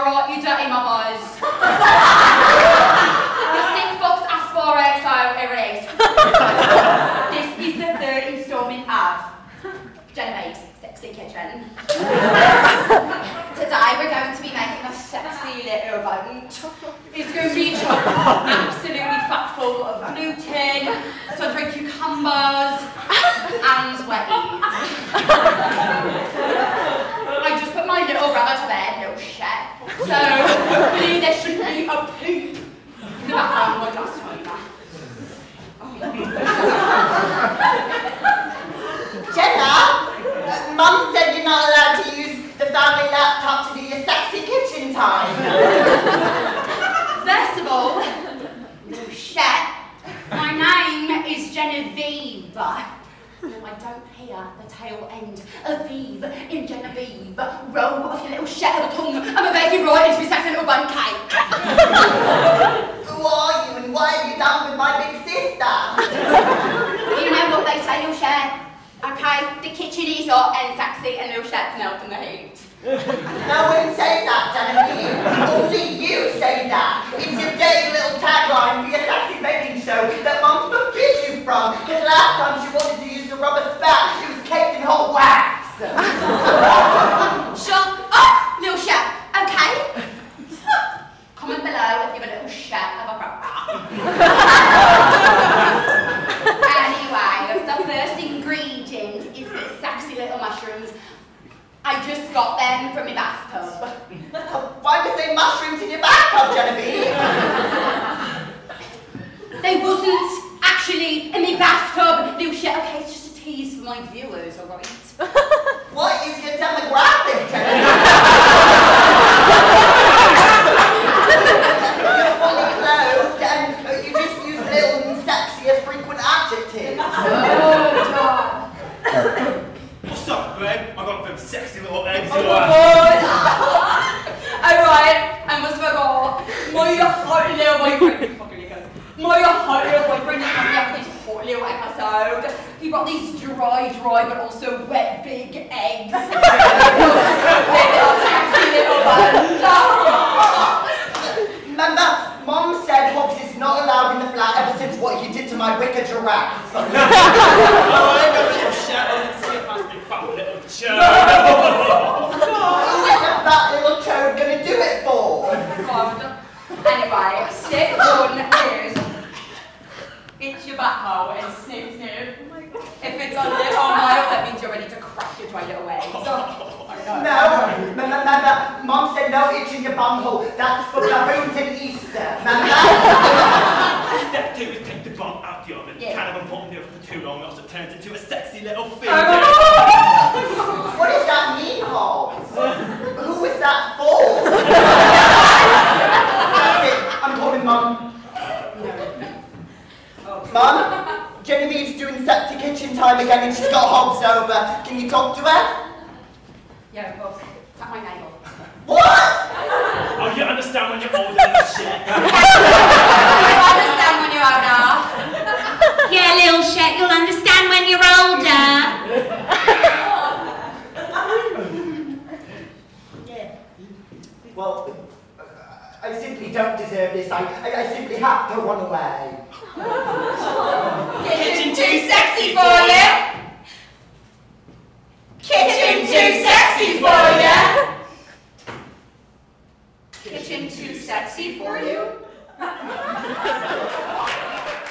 right, you dirty mothers. The sick fucks asked for it, so here it is. This is the third instalment of Genevieve's Sexy Kitchen. Today we're going to be making a sexy little bun. It's going to be chopped absolutely fat full of gluten, sun-dried cucumbers, and sweaties. I just put my little brother to bed, little shit. So, really there shouldn't be a poop in the background of my glass timer. Jenna, Mum said you're not allowed to use the family laptop to do your sexy kitchen time. First of all, little shit, my name is Genevieve. No, I don't hear the tail end of Vive in Genevieve. Roll off your little shit of a tongue. I'm a baby right into your sexy little bun cake. Who are you and what have you done with my big sister? You know what they say, little shit? Okay, the kitchen is hot and sexy and little shit's melting the heat. No one says that, Genevieve. Only you say that. It's your dirty little tagline for your sexy baking show that Mum forbid you from. Because last time she wanted to use the rubber spat, she was caked in hot wax. Shut up, little shit, okay? Comment below if you're a little shit of a brother. Anyway, the first ingredient is the sexy little mushrooms. I just got them from my bathtub. Why was there mushrooms in your bathtub, Genevieve? They wasn't actually in my bathtub, little shit. Okay, it's just a tease for my viewers, alright? What is your demographic, Genevieve? You're fully clothed and you just use little and sexy as frequent adjectives. Oh, God. What's up, Greg? I got them sexy little eggs. Oh, God. Alright, I must forgot. My hot little boyfriend, my hot little boyfriend is coming up with this hot little episode. He brought these dry, but also wet, big eggs. Little sexy little buns. Remember, Mum said Hobbs is not allowed in the flat ever since what he did to my wicker giraffe. Oh, I know little shit. I didn't see it past me, fat little chode. Who is that little chode gonna do it for? Anyway, step one is itch your butthole and sniff sniff. If it's on the whole mile, that means you're ready to crack your toilet away. No, Mum said no itching your bumhole. That's for baboons and Easter. Step two is take the bum out the oven. Yeah. Kind of put in the oven for too long, else it turns into a sexy little thing. What does that mean, Hobbs? Who is that for? That's it. I'm calling Mum. Mum, Genevieve's doing sexy kitchen time again and she's got Hobbs over. Can you talk to her? Yeah, of course. Tap my navel. What? Oh, you understand when you're older than shit. You understand when you're older. Yeah, little shit, you'll understand when you're older. Yeah. Well, I simply don't deserve this. I simply have to run away. Kitchen too sexy for you. Kitchen too sexy for you. Kitchen too sexy for you.